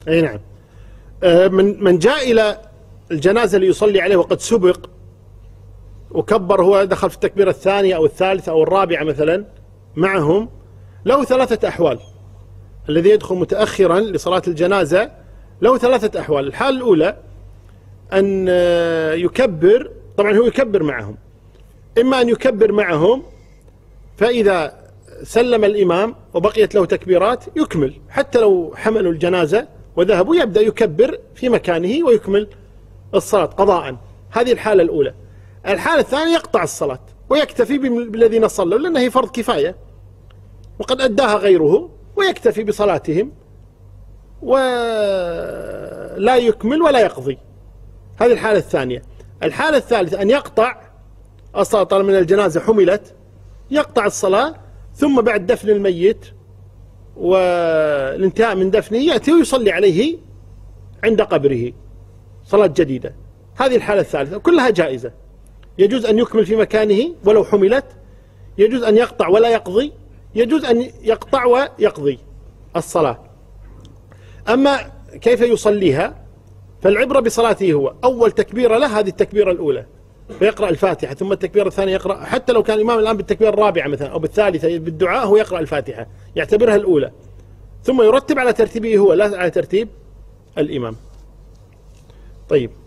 أي نعم. من جاء إلى الجنازة ليصلي عليه وقد سبق وكبر، هو دخل في التكبيرة الثانية أو الثالثة أو الرابعة مثلا معهم، له ثلاثة أحوال. الذي يدخل متأخرا لصلاة الجنازة له ثلاثة أحوال. الحالة الأولى أن يكبر، طبعا هو يكبر معهم، إما أن يكبر معهم فإذا سلم الإمام وبقيت له تكبيرات يكمل، حتى لو حملوا الجنازة وذهبوا يبدأ يكبر في مكانه ويكمل الصلاة قضاء. هذه الحالة الأولى. الحالة الثانية يقطع الصلاة ويكتفي بالذين صلوا، لأنها هي فرض كفاية وقد أداها غيره، ويكتفي بصلاتهم ولا يكمل ولا يقضي. هذه الحالة الثانية. الحالة الثالثة أن يقطع الصلاة، طالما من الجنازة حملت يقطع الصلاة، ثم بعد دفن الميت والانتهاء من دفنه يأتي ويصلي عليه عند قبره صلاة جديدة. هذه الحالة الثالثة كلها جائزة. يجوز أن يكمل في مكانه ولو حملت، يجوز أن يقطع ولا يقضي، يجوز أن يقطع ويقضي الصلاة. أما كيف يصليها فالعبرة بصلاته هو أول تكبيرة له هذه التكبيرة الأولى فيقرأ الفاتحة، ثم التكبيرة الثانية يقرأ، حتى لو كان الإمام الآن بالتكبيرة الرابعة مثلا أو بالثالثة بالدعاء هو يقرأ الفاتحة يعتبرها الأولى، ثم يرتب على ترتيبه هو لا على ترتيب الإمام. طيب.